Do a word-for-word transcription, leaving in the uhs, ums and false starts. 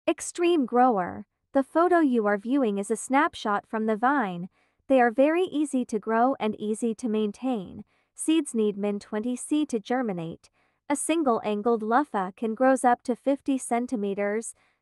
Extreme grower. The photo you are viewing is a snapshot from the vine. They are very easy to grow and easy to maintain. Seeds need min twenty centimeters to germinate. A single angled luffa can grow up to fifty centimeters.